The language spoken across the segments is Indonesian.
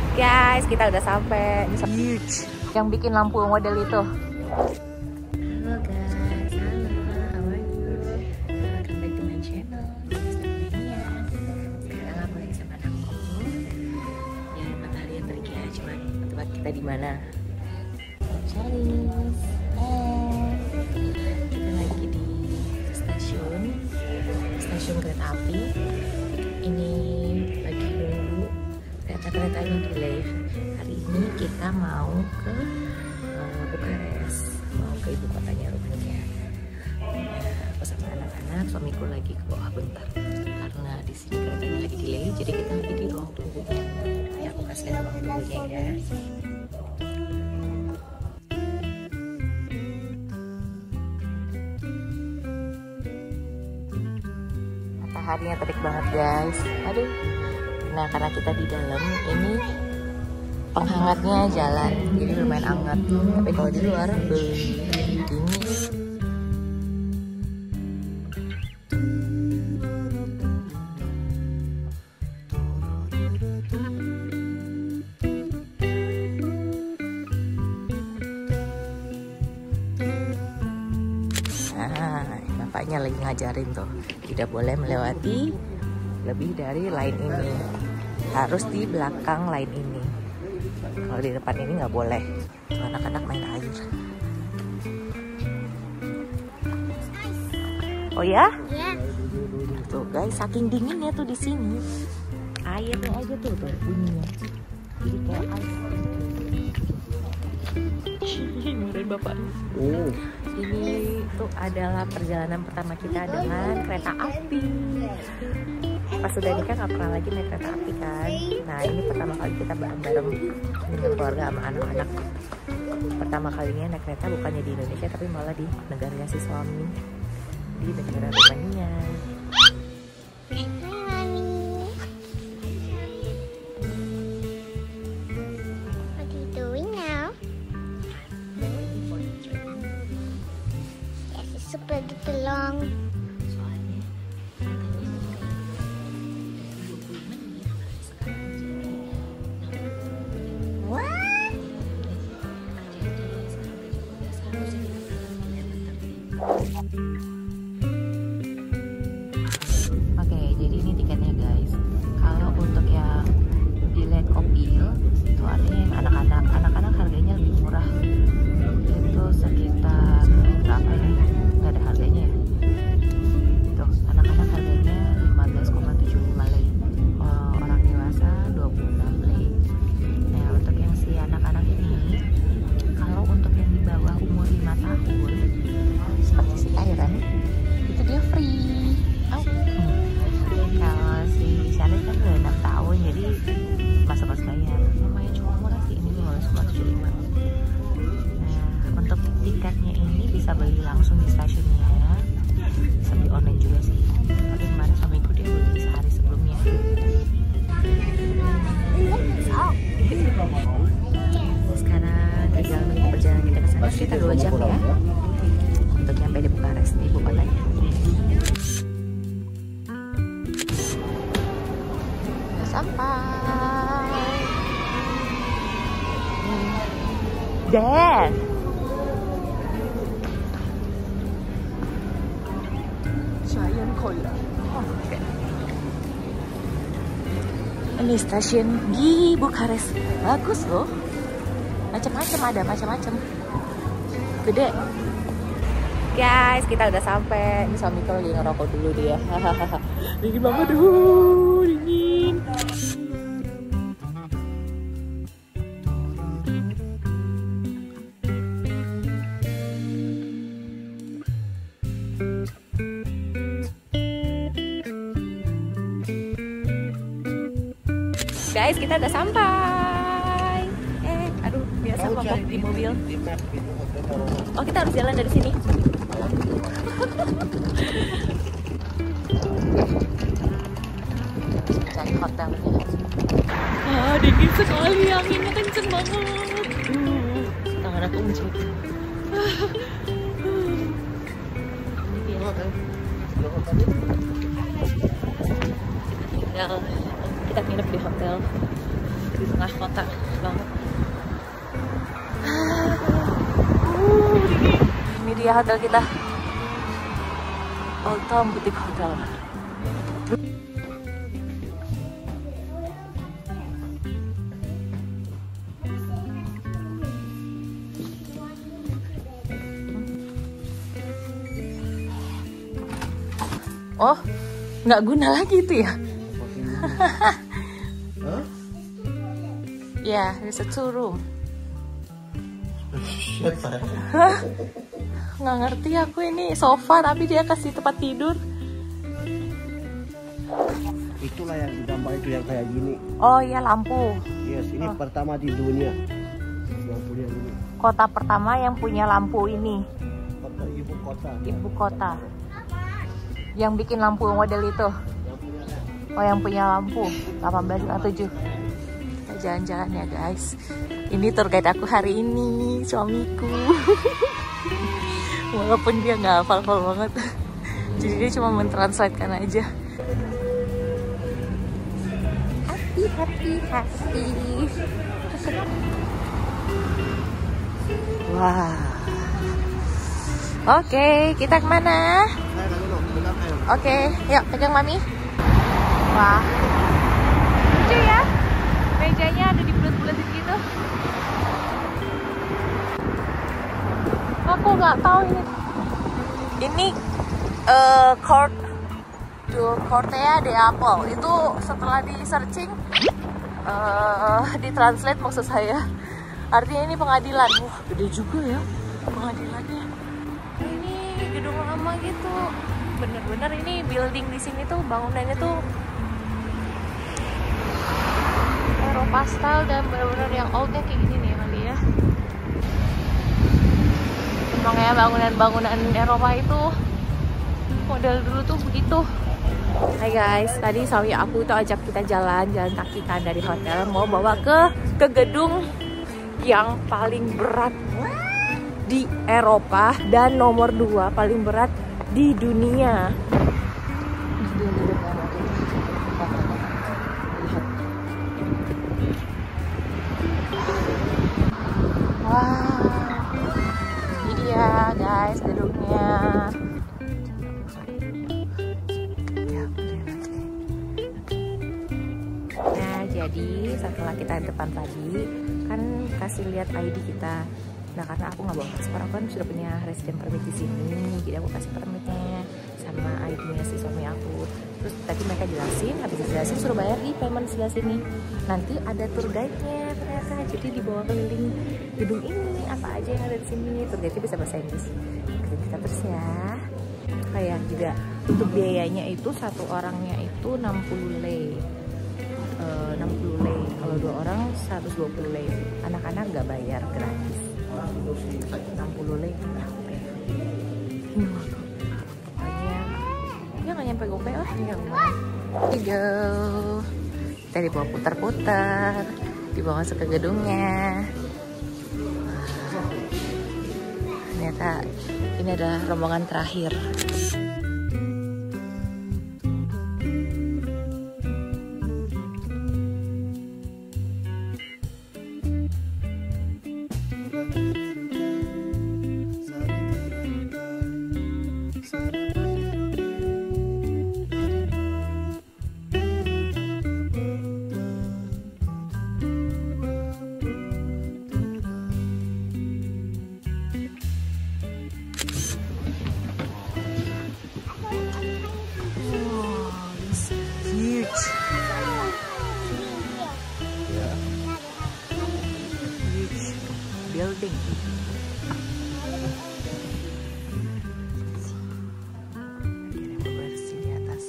Guys, kita udah sampai. Huge. Yang bikin lampu model itu. Halo guys, halo, how are you? Welcome back to my channel. Sekarang aku lagi sama anakku. Ya, matahari terik ya, cuman tempat kita di mana? Charles. Kita lagi di stasiun kereta api. Ini lagi nunggu kereta yang delay. Hari ini kita mau ke Bukares, mau ke ibu kotanya Rumania. Aku sama anak-anak, suamiku lagi ke bawah bentar karena di sini keretanya lagi delay, jadi kita lagi di ruang tunggunya. Ya, aku kasih lihat ruang tunggunya ya. Mataharinya terik banget guys. Aduh. Nah, karena kita di dalam ini penghangatnya jalan, jadi lumayan hangat. Tapi kalau di luar dingin. Nah, bapaknya lagi ngajarin tuh, tidak boleh melewati lebih dari line ini, harus di belakang line ini. Kalau di depan ini nggak boleh. Anak-anak main air. Oh ya? Iya. Tuh guys, saking dinginnya tuh di sini. Airnya aja tuh bunyinya. Jadi kayak air. Marahin bapaknya. Oh. Ini tuh adalah perjalanan pertama kita dengan kereta api. Pas sudah nikah nggak pernah lagi naik kereta api kan. Nah, ini pertama kali kita bareng-bareng dengan keluarga sama anak-anak. Pertama kalinya naik kereta bukannya di Indonesia, tapi malah di negaranya si suami, di negara Rumania. What are you doing now? Yes, it's super duper long. Oke, jadi ini tiketnya guys. Kalau untuk yang bilet kopil itu artinya yang anak-anak harganya lebih murah. Itu sekitar berapa ya? Nggak ada harganya ya. Itu anak-anak harganya 15,75 lei. Orang dewasa 26 lei. Nah, untuk yang si anak-anak ini, kalau untuk yang di bawah umur 5 tahun seperti si Tyran itu dia free. Kalau si Charlie kan udah 6 tahun, jadi masuk-masuk bayar. Lumayan cukup murah sih, ini 15,75. Nah, untuk tiketnya ini bisa beli langsung di stasiunnya, bisa beli online juga sih. Tapi kemarin suamiku dia beli sehari sebelumnya. Sekarang tinggal menunggu perjalanan kita ke sana sekitar 2 jam ya, untuk nyampe di Bukares, di ibu kotanya. Sampai. Dad. Giant cola. Ini stasiun di Bukares. Bagus loh. Macam-macam ada, macam-macam. Gede. Guys, kita udah sampai. Ini suamiku lagi ngerokok dulu dia. Dingin banget tuh, dingin. Guys, kita udah sampai. Aduh, biasa ngomong di mobil. Oh, kita harus jalan dari sini. Cari hotelnya. Dingin sekali, anginnya kenceng banget. Tangan aku mencet. Ini hotel. Kita nginep di hotel. di tengah kota banget. Ini dia hotel kita, Old Town Boutique Hotel. Oh, nggak guna lagi itu ya? Yeah, there's a 2 room. Nggak ngerti aku ini sofa tapi dia kasih tempat tidur. Itulah yang digambar itu yang kayak gini. Oh iya, lampu. Yes, ini pertama di dunia. Lampunya ini. Kota pertama yang punya lampu ini. Kota ibu kota. Ibu kota. Yang bikin lampu model itu. Oh, yang punya lampu 1807. Kita jalan-jalan ya guys. Ini tour guide aku hari ini, suamiku. Walaupun dia nggak hafal-hafal banget, jadi dia cuma mentranslatekan aja. Happy. Wah. Oke, kita kemana? Oke, yuk pegang mami. Wah, lucu ya. Mejanya ada di bulat-bulatin gitu. Aku nggak tahu ini. Ini Cortea de Apple. Itu setelah di searching, ditranslate maksud saya. Artinya ini pengadilan. Wah, gede juga ya pengadilannya. Ini gedung lama gitu. Bener-bener ini building di sini tuh bangunannya tuh Eropa style dan bener-bener yang oldnya kayak gini nih kali ya. Emang ya bangunan-bangunan Eropa itu model dulu tuh begitu. Hai guys, tadi suami aku tuh ajak kita jalan kaki kan dari hotel, mau bawa ke gedung yang paling berat di Eropa dan nomor 2 paling berat di dunia. Wow, ini dia guys gedungnya. Nah, jadi setelah kita depan tadi kan kasih lihat ID kita. Nah, karena aku nggak bawa paspor, aku kan sudah punya resident permit di sini, jadi aku kasih permitnya sama ID-nya si suami aku. Terus tadi mereka jelasin, habis dijelasin suruh bayar di payment sebelah sini. Nanti ada tour guide-nya ternyata, jadi dibawa keliling gedung ini, apa aja yang ada di sini. Tour guide-nya bisa bahasa Inggris. Ikutin kita terus ya. Kayak juga untuk biayanya itu satu orangnya itu 60 lei. 60 lei. Kalau 2 orang 120 lei. Anak-anak nggak bayar, gratis. 60 lei berapa ya? Pokoknya ya nggak nyampe gope lah. Tiga. Kita dibawa putar-putar, dibawa masuk ke gedungnya. Ternyata ini adalah rombongan terakhir. Building. Ada yang bersih di atas.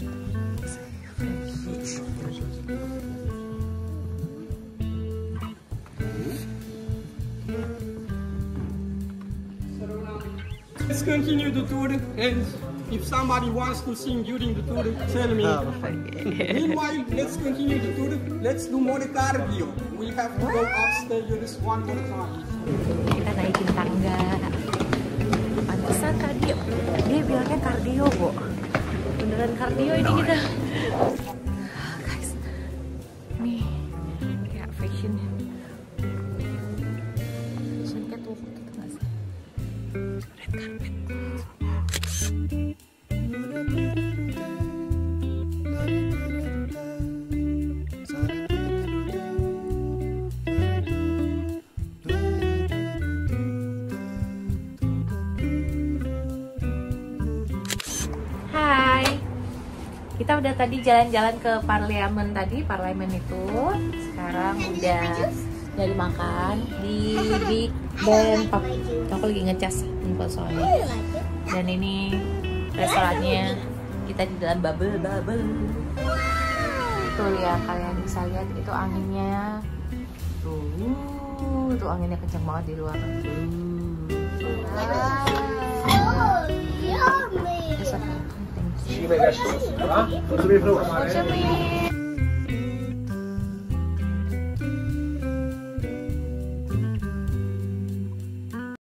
Let's continue the tour, and if somebody wants to sing during the tour, tell me. Meanwhile, let's continue the tour. Let's do more cardio. We have to go upstairs one more time. Kita naikin tangga. Pantesan kardio. Dia bilangnya kardio, Bu. Beneran kardio ini kita. Guys, nih ya decoration. Sunket walk itu nggak sih? Red carpet. Kita udah tadi jalan-jalan ke parlemen tadi, parlemen itu. Sekarang udah dari makan di Big Ben. Aku lagi ngecas info soalnya. Dan ini restorannya, kita di dalam bubble. Tuh ya, kalian bisa lihat itu anginnya. Tuh anginnya kencang banget di luar. Vad ska vi prova?